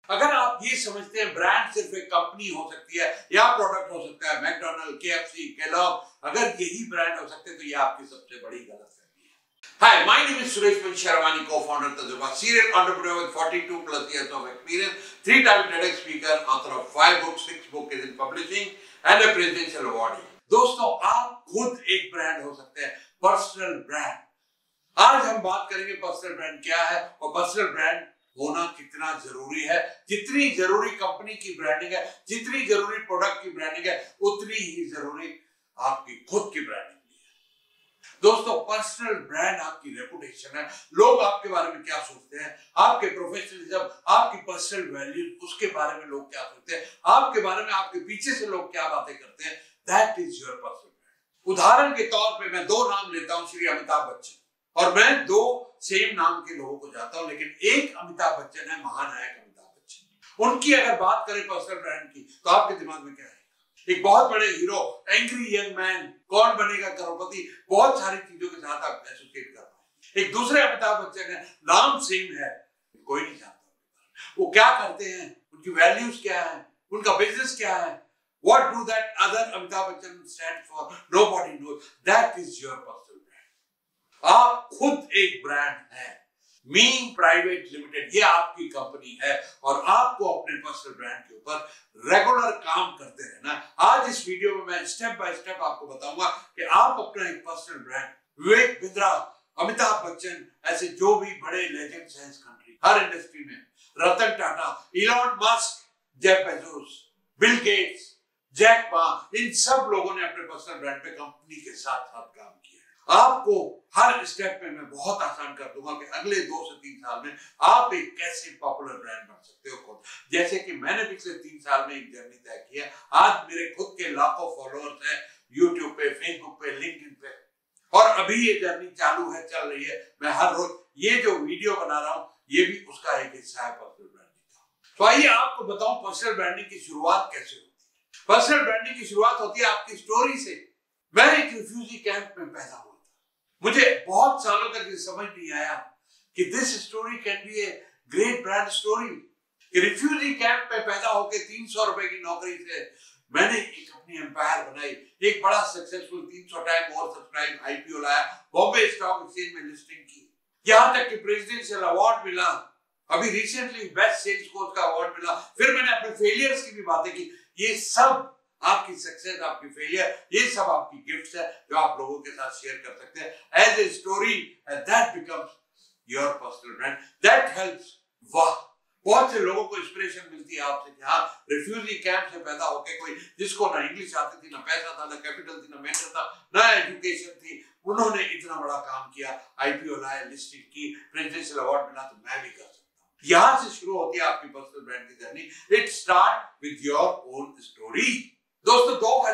अगर आप ये समझते हैं ब्रांड सिर्फ एक कंपनी हो सकती है या प्रोडक्ट हो सकता है, मैकडॉनल्ड, केएफसी, केलॉग, अगर यही ब्रांड हो सकते हैं तो ये आपकी सबसे बड़ी गलतफहमी है। Hi, my name is Suresh Mansharamani, co-founder Tajurba, serial entrepreneur with 42 plus years of experience, 3-time TEDx speaker, author of 5 books, 6 books in publishing and a presidential award. दोस्तों, आप खुद एक ब्रांड हो सकते हैं, पर्सनल ब्रांड। आज हम बात करेंगे पर्सनल ब्रांड क्या है और पर्सनल ब्रांड होना कितना जरूरी है। जितनी जरूरी कंपनी की ब्रांडिंग है, जितनी जरूरी प्रोडक्ट की ब्रांडिंग है, उतनी ही जरूरी आपकी खुद की ब्रांडिंग भी है। दोस्तों, पर्सनल ब्रांड आपकी रेपुटेशन है। लोग आपके बारे में क्या सोचते हैं, आपके प्रोफेशनलिज्म, आपकी पर्सनल वैल्यू, उसके बारे में लोग क्या सोचते हैं, आपके बारे में आपके पीछे से लोग क्या बातें करते हैं, that is your personal brand. उदाहरण के तौर पे मैं 2 नाम लेता हूं, श्री अमिताभ बच्चन, और मैं 2 सेम नाम के लोगों को जानता हूं, लेकिन एक अमिताभ बच्चन है, महानायक अमिताभ बच्चन। उनकी अगर बात करें पर्सनल ब्रांड की, तो आपके दिमाग में क्या है? एक बहुत बड़े हीरो, एंग्री यंग मैन, कौन बनेगा करोड़पति, बहुत सारी चीजों के साथ आप एसोसिएट कर पाए। एक दूसरे अमिताभ बच्चन है, नाम सेम है, कोई नहीं जानता वो क्या करते हैं, उनकी वैल्यूज क्या है, उनका बिजनेस क्या है, what do that other Amitabh Bachchan stand for, nobody knows. That is your personal brand. आप खुद एक ब्रांड है। मी प्राइवेट लिमिटेड, ये आपकी कंपनी है और आपको अपने पर्सनल ब्रांड के ऊपर रेगुलर काम करते रहना। आज इस वीडियो में मैं स्टेप बाय स्टेप आपको बताऊंगा कि आप अपना एक पर्सनल ब्रांड, विवेक बिंद्रा, अमिताभ बच्चन, ऐसे जो भी बड़े लेजेंड्स हैं इस कंट्री, हर इंडस्ट्री में, Ratan Tata, Elon Musk, Jeff Bezos, Bill Gates, Jack Ma, इन सब लोगों ने अपने पर्सनल ब्रांड पे कंपनी के साथ साथ काम किया। आपको हर स्टेप में मैं बहुत आसान कर दूंगा कि अगले 2 से 3 साल में आप एक कैसे पॉपुलर ब्रांड बन सकते हो खुद। जैसे कि मैंने पिछले 3 साल में एक जर्नी तय की है। आज मेरे खुद के लाखों फॉलोअर्स हैं यूट्यूब पे, फेसबुक पे, लिंक्डइन पे, और अभी ये जर्नी चालू है, चल रही है। मैं हर रोज ये जो वीडियो बना रहा हूँ, ये भी उसका एक हिस्सा है पर्सनल ब्रांडिंग का। तो आइए आपको बताऊं पर्सनल ब्रांडिंग की शुरुआत कैसे होती है। पर्सनल ब्रांडिंग की शुरुआत होती है आपकी स्टोरी से। मैं एक रिफ्यूजी कैंप में पैदा हुआ था। मुझे बहुत सालों तक ये समझ नहीं आया कि this story can be a great brand story. Refugee camp में पैदा होकर 300 रुपए की नौकरी से मैंने एक अपनी एम्पायर बनाई, एक बड़ा successful 300 time over subscribe IPO लाया, बॉम्बे स्टॉक एक्सचेंज में लिस्टिंग की, यहाँ तक कि प्रेसिडेंशियल अवार्ड मिला, अभी रिसेंटली बेस्ट सेल्स कोच का अवार्ड मिला। फिर मैंने अपने फेलियर्स की भी बातें की। ये सब आपकी सक्सेस, आपकी फेलियर, ये सब आपकी गिफ्ट्स है जो आप लोगों के साथ शेयर कर सकते हैं as a story, and that becomes your personal brand. That helps. वाह, बहुत से लोगों को इंस्पिरेशन मिलती है आपसे कि हाँ, रिफ्यूजी कैंप से पैदा होके कोई जिसको ना इंग्लिश आती थी, ना पैसा था, ना कैपिटल थी, ना मेंटर था, ना एजुकेशन थी, उन्होंने इतना बड़ा काम किया, आईपीओ लाया, लिस्टिंग की, प्रेसिडेंशियल अवार्ड मिला, तो मैं भी कर सकता हूँ। यहां से शुरू होती है आपकी पर्सनल ब्रांड की journey. It start with your own story. दोस्तों,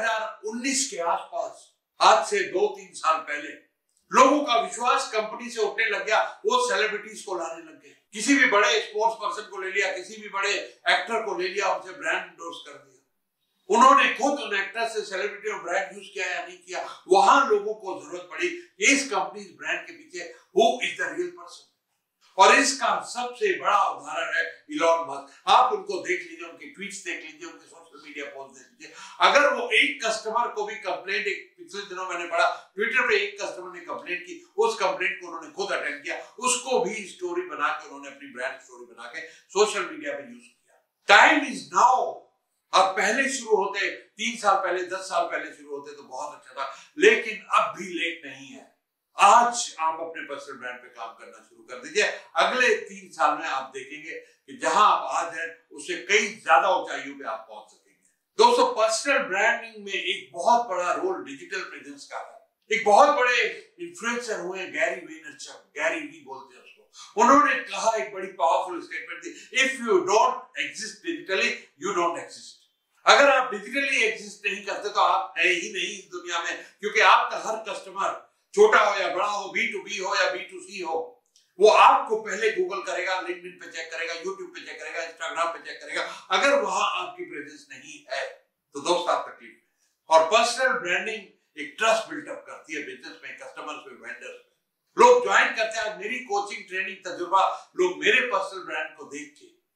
2019 के आसपास, आज से 2-3 साल पहले, लोगों का विश्वास कंपनी से उठने लग गया। वो सेलिब्रिटीज को लाने लग गए। किसी भी बड़े स्पोर्ट्स पर्सन को ले लिया, किसी भी बड़े एक्टर को ले लिया, उनसे ब्रांड एंडोर्स कर दिया। उन्होंने खुद उन एक्टर से सेलिब्रिटी और ब्रांड यूज किया या नहीं किया, वहां लोगों को जरूरत पड़ी इस कंपनी ब्रांड के पीछे who is the real person. और इसका सबसे बड़ा उदाहरण है इलॉन मस्क। आप उनको देख लीजिए, उनके ट्वीट्स देख लीजिए, उनके सोशल मीडिया पोस्ट देख लीजिए। अगर वो एक कस्टमर को भी कंप्लेंट, पिछले दिनों मैंने पढ़ा ट्विटर पे एक कस्टमर ने कंप्लेंट की, उस कंप्लेंट को उन्होंने खुद अटेंड किया, उसको भी स्टोरी बना के उन्होंने अपनी ब्रांड स्टोरी बना के सोशल मीडिया पे यूज किया। Time is now. अब पहले शुरू होते, 3 साल पहले, 10 साल पहले शुरू होते तो बहुत अच्छा था, लेकिन अब भी लेट नहीं है। आज आप अपने पर्सनल ब्रांड पे काम करना शुरू कर दीजिए। अगले 3 साल में आप देखेंगे कि जहां आप आज हैं, उससे कई ज्यादा ऊंचाइयों पे आप पहुंच सकेंगे। दोस्तों, पर्सनल ब्रांडिंग में एक बहुत बड़ा रोल डिजिटल प्रेजेंस का है। एक बहुत बड़े इन्फ्लुएंसर हुए गैरी वेनरचक, गैरी वी बोलते हैं उसको। उन्होंने कहा, एक बड़ी पावरफुल स्टेटमेंट दी, if you don't exist digitally, you don't exist. अगर आप डिजिटली एग्जिस्ट नहीं करते तो आप है ही नहीं इस दुनिया में, क्योंकि आपका हर कस्टमर, छोटा हो या बड़ा हो, B2B हो या B2C हो, वो आपको पहले गूगल करेगा, लिंक्डइन पे चेक करेगा, यूट्यूब पे चेक करेगा, इंस्टाग्राम पे चेक करेगा। अगर वहां आपकी प्रेजेंस नहीं है तो दोस्त आप तकलीफ में। और पर्सनल ब्रांडिंग एक ट्रस्ट बिल्डअप करती है बिजनेस में, कस्टमर्स में, वेंडर्स में। लोग ज्वाइन करते हैं। मेरी कोचिंग, ट्रेनिंग, तजुर्बा, लोग मेरे पर्सनल ब्रांड को देख के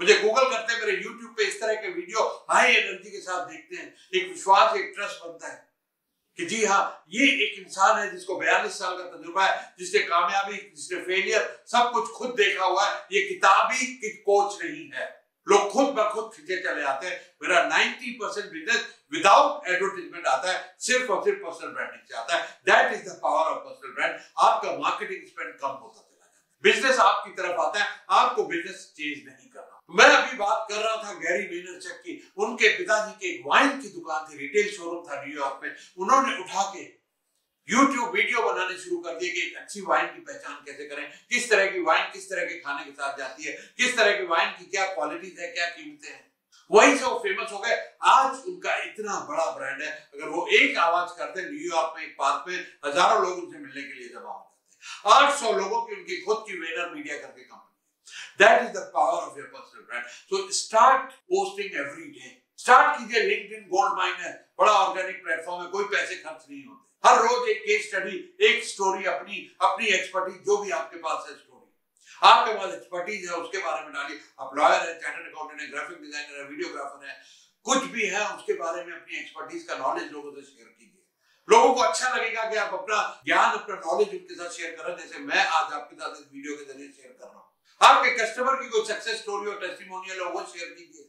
मुझे गूगल करते हैं, मेरे यूट्यूब पे इस तरह के वीडियो हाई एनर्जी के साथ देखते हैं, एक विश्वास, एक ट्रस्ट बनता है कि जी हाँ, ये एक इंसान है जिसको 42 साल का तजुर्बा है, जिसने कामयाबी, जिसने फेलियर सब कुछ खुद देखा हुआ है। ये किताबी कोच नहीं है। लोग खुद ब खुद खींचे चले आते हैं। मेरा 90% बिजनेस विदाउट एडवर्टाइजमेंट आता है, सिर्फ और सिर्फ पर्सनल ब्रांडिंग से आता है। That is the power of personal brand. आपका मार्केटिंग स्पेंड कम होता चला जाता है, बिजनेस आपकी तरफ आता है, आपको बिजनेस चेंज नहीं करना। मैं अभी बात कर रहा था गैरी वेनरचक की। उनके पिताजी की एक वाइन की दुकान थी, रिटेल शोरूम था न्यूयॉर्क में। उन्होंने उठा के YouTube वीडियो बनाने शुरू कर दिए कि एक अच्छी वाइन की पहचान कैसे करें, किस तरह की वाइन किस तरह के खाने के साथ जाती है, किस तरह की वाइन की क्या क्वालिटीज है, क्या कीमतें हैं। वहीं से वो फेमस हो गए। आज उनका इतना बड़ा ब्रांड है, अगर वो एक आवाज करते न्यूयॉर्क में एक पार्क में, हजारों लोग उनसे मिलने के लिए जमा हो जाते हैं। 800 लोगों की उनकी खुद की वेनर मीडिया करके company. That is the power of your personal brand. So start posting every day. Start कीजिए। LinkedIn गोल्ड माइन है, बड़ा ऑर्गेनिक प्लेटफॉर्म है, कोई पैसे खर्च नहीं होते। हर रोज एक केस स्टडी, एक स्टोरी, अपनी एक्सपर्टीज, जो भी आपके पास है स्टोरी, आपके पास एक्सपर्टीज है उसके बारे में डालिए। आप लॉयर है, चार्टर्ड अकाउंटेंट है, ग्राफिक डिजाइनर है, वीडियोग्राफर है, कुछ भी है, उसके बारे में अपनी एक्सपर्टीज का नॉलेज लोगों से शेयर कीजिए। लोगों को अच्छा लगेगा कि आप अपना ज्ञान, अपना नॉलेज उनके साथ शेयर कर रहे हैं, जैसे मैं आज आपके साथ इस वीडियो के जरिए शेयर कर रहा हूँ। आपके कस्टमर की कोई सक्सेस स्टोरी और टेस्टिमोनियल हो, वो शेयर कीजिए।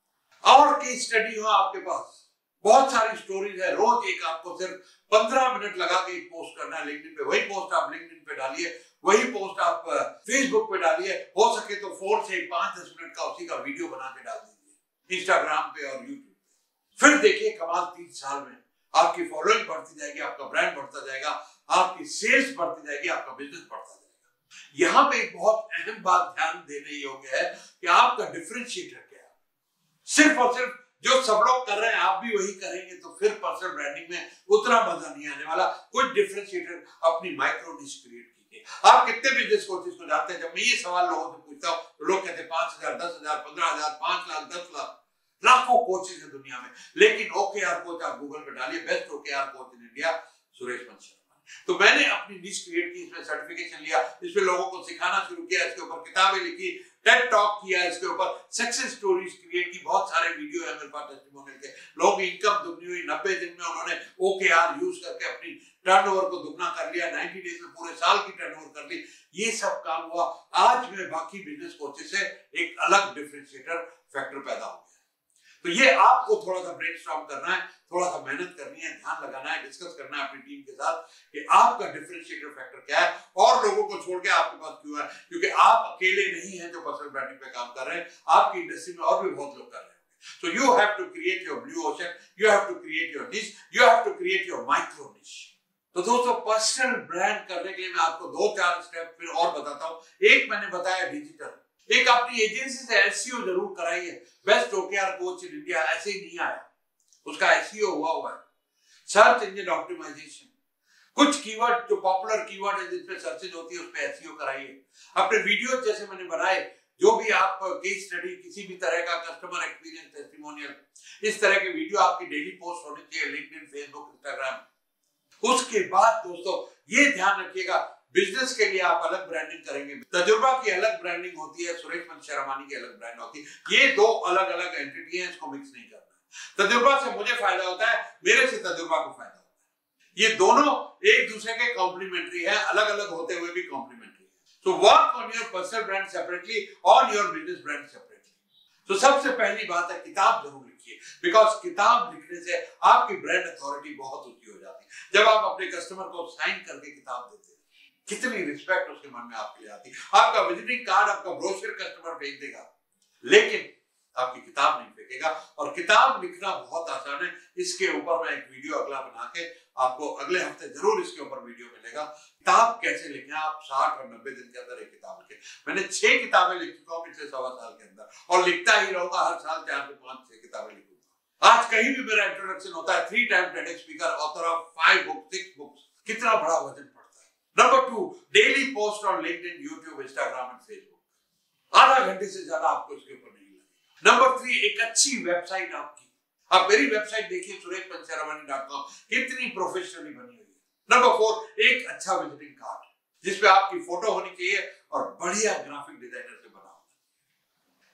और केस स्टडी हो आपके पास, बहुत सारी स्टोरीज है। रोज एक आपको सिर्फ 15 मिनट लगा के एक पोस्ट करना है लिंक्डइन पे। वही पोस्ट आप लिंक्डइन पे डालिए, वही पोस्ट आप फेसबुक पे डालिए। हो सके तो 4 से 5-10 मिनट का उसी का वीडियो बना के डाल दीजिए इंस्टाग्राम पे और यूट्यूब पे। फिर देखिए कमाल, 3 साल में आपकी फॉलोइंग बढ़ती जाएगी, आपका ब्रांड बढ़ता जाएगा, आपकी सेल्स बढ़ती जाएगी, आपका बिजनेस बढ़ता जाएगा। यहाँ पे एक बहुत अहम बात ध्यान देने योग्य है कि आपका डिफरेंशिएटर क्या है। सिर्फ और सिर्फ जो सब लोग कर रहे हैं आप भी वही करेंगे तो फिर पर्सनल ब्रांडिंग में उतना मजा नहीं आने वाला। कुछ डिफरेंशिएटर, अपनी माइक्रो निश क्रिएट कीजिए। आप कितने बिजनेस कोचेस को जानते हैं? जब मैं ये सवाल लोगों से पूछता हूँ तो लोग कहते हैं 5,000, 10,000, 15,000, 5 लाख, 10 लाख, लाखों कोचेस है दुनिया में। लेकिन OKR कोच आप गूगल पे डालिए, best OKR coach in India, Suresh Mansharamani. तो मैंने अपनी निश क्रिएट की, इसमें सर्टिफिकेशन लिया, इसमें लोगों को सिखाना शुरू किया, इसके ऊपर किताबें लिखी, टेड टॉक किया, इसके ऊपर सक्सेस स्टोरीज क्रिएट की, बहुत सारे वीडियो है मेरे पास टेस्टिमोनियल के। लोगों की इनकम दुगनी हुई, 90 दिन में उन्होंने OKR यूज करके अपनी टर्नओवर को दुगना कर लिया, 90 डेज में पूरे साल की टर्नओवर कर ली। ये सब काम हुआ। आज में बाकी बिजनेस कोचेस से एक अलग डिफरेंशिएटर फैक्टर पैदा हो गया। तो ये आपको थोड़ा सा ब्रेनस्टॉर्म करना है, थोड़ा सा मेहनत करनी है, ध्यान लगाना है, डिस्कस करना है अपनी टीम के साथ कि आपका डिफरेंशिएटर फैक्टर क्या है और लोगों को छोड़ के आपके पास क्यों है। क्योंकि आप अकेले नहीं हैं जो पर्सनल ब्रांडिंग पे काम कर रहे हैं, आपकी इंडस्ट्री में और भी बहुत लोग कर रहे हैं। So you have to create your blue ocean, you have to create your niche, you have to create your micro niche. तो दोस्तों, पर्सनल ब्रांड करने के लिए मैं आपको 2-4 स्टेप फिर और बताता हूँ। एक मैंने बताया डिजिटल, एक अपनी एजेंसी से SEO जरूर कराइए। Best OKR coach in India ऐसे ही नहीं आया, उसका SEO हुआ है, सर्च इंजन ऑप्टिमाइजेशन। कुछ कीवर्ड जो पॉपुलर कीवर्ड है जिसपे सर्चेज होती है उस पे SEO कराइए। अपने वीडियो जैसे मैंने बनाए, जो भी आप केस स्टडी, किसी भी तरह का कस्टमर एक्सपीरियंस टेस्टिमोनियल, इस तरह के वीडियो आपकी डेली पोस्ट होनी चाहिए लिंक्डइन, फेसबुक, इंस्टाग्राम। उसके बाद दोस्तों ये ध्यान रखिएगा, बिजनेस के लिए आप अलग ब्रांडिंग करेंगे, तजुर्बा की अलग ब्रांडिंग होती है, सुरेश मनशरमानी की अलग ब्रांड होती है। ये 2 अलग अलग एंटिटी हैं, इसको मिक्स नहीं करना है। तजुर्बा से मुझे फायदा होता है, मेरे से तजुर्बा को फायदा होता है। ये दोनों एक दूसरे के कॉम्प्लीमेंट्री है, अलग अलग होते हुए भी कॉम्प्लीमेंट्री है। So work on your personal brand separately, on your business brand separately. So सबसे पहली बात है किताब जरूर लिखिए, बिकॉज किताब लिखने से आपकी ब्रांड अथॉरिटी बहुत ऊंची हो जाती है। जब आप अपने कस्टमर को साइन करके किताब देते हैं, कितनी रिस्पेक्ट उसके मन में आपके लिए आती है। आपका विजिटिंग कार्ड, आपका ब्रोशर कस्टमर फेंक देगा, लेकिन आपकी किताब नहीं फेंकेगा। और किताब लिखना बहुत आसान है, इसके ऊपर मैं एक वीडियो अगला बना के आपको अगले हफ्ते जरूर इसके ऊपर वीडियो मिलेगा। किताब कैसे लिखें आप 60 और 90 दिन के अंदर एक किताब लिखें। मैंने 6 किताबें लिख चुका हूँ पिछले 1.25 साल के अंदर, और लिखता ही रहूंगा। हर साल 4 से 5-6 किताबें लिखूंगा। आज कहीं भी मेरा इंट्रोडक्शन होता है, 3 time TEDx speaker, author of 5 books, 6 books, कितना बड़ा वजन पड़ता है। Number 2, daily post on LinkedIn, YouTube, Instagram and Facebook. आधा घंटे से ज्यादा आपको इसके ऊपर नहीं लगेगा। नंबर 3, एक अच्छी वेबसाइट आपकी। आप मेरी वेबसाइट देखिए sureshmansharamani.com, कितनी प्रोफेशनली बनी हुई है। नंबर 4, एक अच्छा विजिटिंग कार्ड जिसपे आपकी फोटो होनी चाहिए और बढ़िया ग्राफिक डिजाइनर से बना होगा।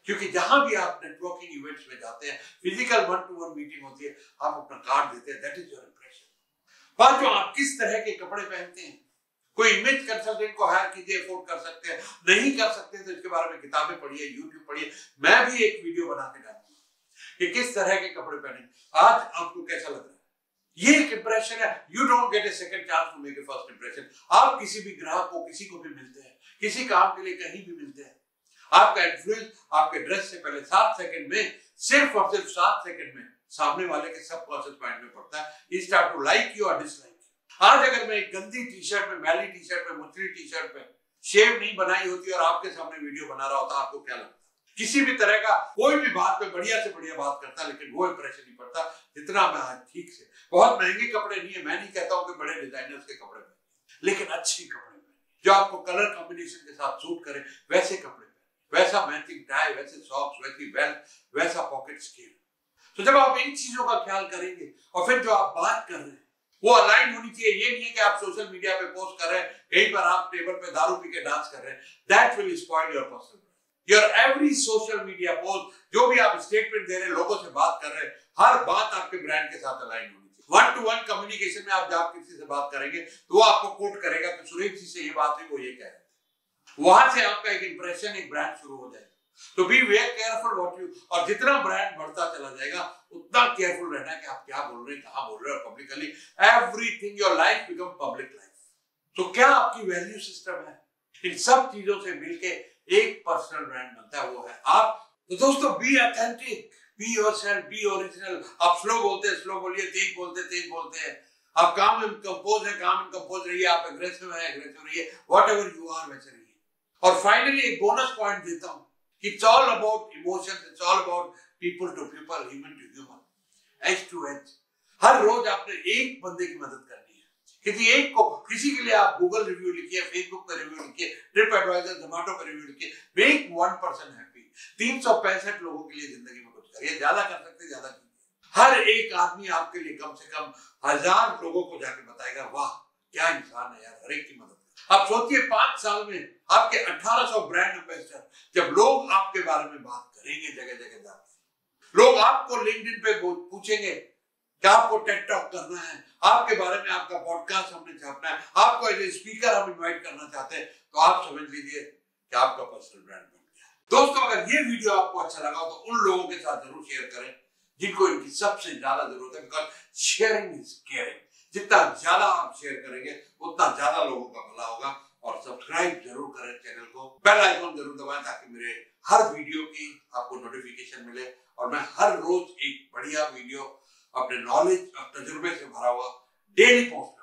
क्योंकि जहां भी आप नेटवर्किंग इवेंट्स में जाते हैं, फिजिकल 1-to-1 मीटिंग होती है, आप अपना कार्ड देते हैं, दैट इज योर इंप्रेशन। पांचों, आप किस तरह के कपड़े पहनते हैं। कोई इमेज कंसल्टेंट को हायर कीजिए, अफोर्ड कर सकते हैं, नहीं कर सकते तो इसके बारे में किताबें पढ़िए, यूट्यूब पढ़िए। मैं भी एक वीडियो बना के डालूंगा कि किस तरह के कपड़े पहने। आज आपको कैसा लग रहा है, ये एक इंप्रेशन है। You don't get a second chance to make a first impression. आप किसी भी ग्राहक को, किसी को भी मिलते हैं, किसी काम के लिए कहीं भी मिलते हैं, आपका इन्फ्लुएंस आपके ड्रेस से पहले 7 सेकंड में, सिर्फ और सिर्फ 7 सेकंड में सामने वाले के सबकॉन्शियस माइंड में पड़ता है। He start to like you और डिसलाइक यू। आज अगर मैं एक गंदी टी-शर्ट में, मैली टी-शर्ट में, मुचली टी-शर्ट में, शेव नहीं बनाई होती और आपके सामने वीडियो बना रहा होता, आपको क्या लगता? किसी भी तरह का कोई भी बात पे बढ़िया से बढ़िया बात करता, लेकिन वो इंप्रेशन नहीं पड़ता जितना मैं आज ठीक से। बहुत महंगे कपड़े नहीं है, मैं नहीं कहता हूं कि बड़े डिजाइनर्स के कपड़े पहने, लेकिन अच्छे कपड़े पहने जो आपको कलर कॉम्बिनेशन के साथ सूट करे, वैसे कपड़े पहने, वैसा मैचिंग टाई, वैसे सॉक्स, वैसी बेल्ट, वैसा पॉकेट स्केल। तो जब आप इन चीजों का ख्याल करेंगे और फिर जो आप बात कर रहे हैं वो अलाइन होनी चाहिए। ये नहीं है कि आप सोशल मीडिया पे पोस्ट कर रहे हैं, कहीं पर आप टेबल पे दारू पी के डांस कर रहे हैं, that will spoil your personal brand. Your every social media post, जो भी आप स्टेटमेंट दे रहे हैं, लोगों से बात कर रहे हैं, हर बात आपके ब्रांड के साथ अलाइन होनी चाहिए। 1-to-1 कम्युनिकेशन में आप जब किसी से बात करेंगे तो वो आपको कोट करेगा कि सुरेश जी से ये बात हुई, वो ये कह रहे थे। वहां से आपका एक इंप्रेशन, एक ब्रांड शुरू हो जाएगा। तो be very careful what you, और जितना ब्रांड बढ़ता चला जाएगा उतना केयरफुल रहना है कि आप क्या बोल रहे हैं, कहां बोल रहे हैं। Publicly everything, your life become public life. तो क्या आपकी वैल्यू सिस्टम है, इन सब चीजों से मिलके एक पर्सनल ब्रांड बनता है, वो है आप। तो दोस्तों, be authentic, be yourself, be original. आप स्लो बोलते हैं, स्लो बोलिए, तेज बोलते हैं, तेज बोलते हैं। आप काम में कंपोज है, काम में कंपोज रहिए। आप एग्रेसिव है, एग्रेसिव रहिए। व्हाटएवर यू आर, वैसे रहिए। और फाइनली एक बोनस पॉइंट देता हूं, it's all about emotions, it's all about people to people, human to human, edge to edge। हर रोज आपने एक बंदे की मदद करनी है, किसी एक को। किसी के लिए आप गूगल रिव्यू लिखिए, फेसबुक पे रिव्यू लिखिए, ट्रिप एडवाइजर, जोमेटो पे रिव्यू लिखिए। Make 1 person happy. 365 लोगों के लिए जिंदगी में कुछ करिए। ज्यादा कर सकते, ज्यादा कीजिए। हर एक आदमी आपके लिए कम से कम 1000 लोगों को जाके बताएगा, वाह क्या इंसान है यार, हर एक की मदद। आप सोचिए 5 साल में आपके 1800 ब्रांड एम्बेसडर, जब लोग आपके बारे में बात करेंगे, जगह जगह जाके लोग आपको लिंक्डइन पे पूछेंगे कि आपको टेड टॉक करना है, आपके बारे में आपका पॉडकास्ट हमने छापना है, आपको एज ए स्पीकर हम इनवाइट करना चाहते हैं, तो आप समझ लीजिए कि आपका पर्सनल ब्रांड बन गया। दोस्तों, अगर ये वीडियो आपको अच्छा लगा तो उन लोगों के साथ जरूर शेयर करें जिनको इनकी सबसे ज्यादा जरूरत है, बिकॉज शेयरिंग इज केयरिंग। जितना ज्यादा आप शेयर करेंगे उतना ज्यादा लोगों का भला होगा। और सब्सक्राइब जरूर करें चैनल को, बेल आइकन जरूर दबाएं ताकि मेरे हर वीडियो की आपको नोटिफिकेशन मिले। और मैं हर रोज एक बढ़िया वीडियो अपने नॉलेज और तजुर्बे से भरा हुआ डेली पोस्ट